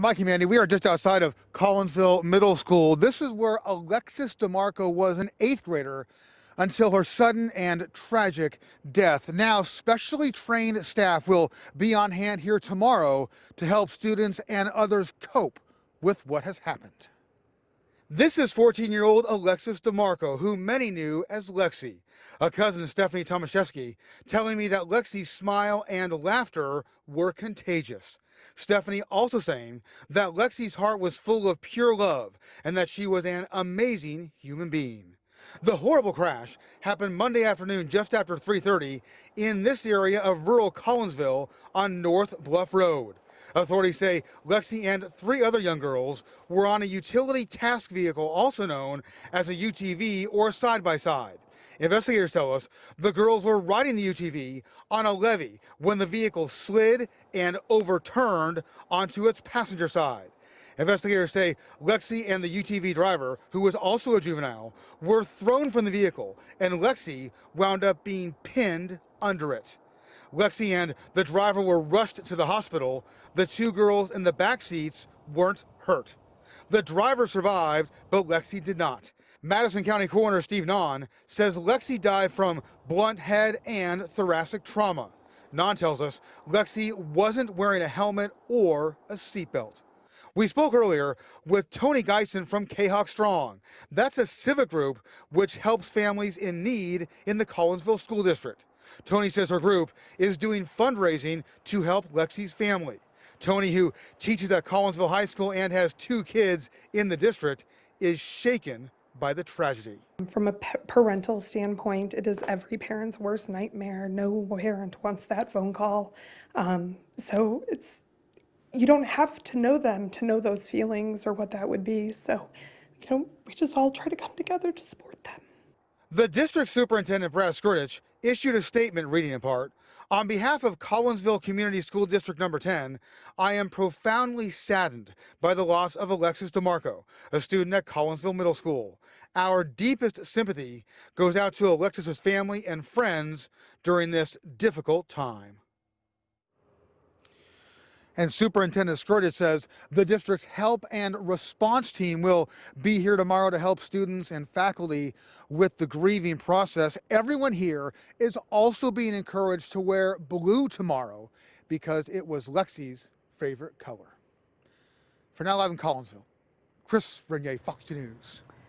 Mike and Mandy, we are just outside of Collinsville Middle School. This is where Alexis DeMarco was an 8th grader until her sudden and tragic death. Now, specially trained staff will be on hand here tomorrow to help students and others cope with what has happened. This is 14-year-old Alexis DeMarco, who many knew as Lexi. A cousin, Stephanie Tomaszewski, telling me that Lexi's smile and laughter were contagious. Stephanie also saying that Lexi's heart was full of pure love and that she was an amazing human being. The horrible crash happened Monday afternoon just after 3:30 in this area of rural Collinsville on North Bluff Road. Authorities say Lexi and 3 other young girls were on a utility task vehicle, also known as a UTV or side-by-side. Investigators tell us the girls were riding the UTV on a levee when the vehicle slid and overturned onto its passenger side. Investigators say Lexi and the UTV driver, who was also a juvenile, were thrown from the vehicle, and Lexi wound up being pinned under it. Lexi and the driver were rushed to the hospital. The 2 girls in the back seats weren't hurt. The driver survived, but Lexi did not. Madison County Coroner Steve Nahn says Lexi died from blunt head and thoracic trauma. Nahn tells us Lexi wasn't wearing a helmet or a seatbelt. We spoke earlier with Tony Geisen from K-Hawk Strong. That's a civic group which helps families in need in the Collinsville School District. Tony says her group is doing fundraising to help Lexi's family. Tony, who teaches at Collinsville High School and has 2 kids in the district, is shaken by the tragedy. From a parental standpoint, it is every parent's worst nightmare. No parent wants that phone call. So you don't have to know them to know those feelings or what that would be. So, we just all try to come together to support them. The district superintendent, Brad Skurdich, issued a statement reading in part, "On behalf of Collinsville Community School District Number 10, I am profoundly saddened by the loss of Alexis DeMarco, a student at Collinsville Middle School. Our deepest sympathy goes out to Alexis's family and friends during this difficult time." And Superintendent Skurdich says the district's help and response team will be here tomorrow to help students and faculty with the grieving process. Everyone here is also being encouraged to wear blue tomorrow because it was Lexi's favorite color. For now, live in Collinsville, Chris Renier, Fox 2 News.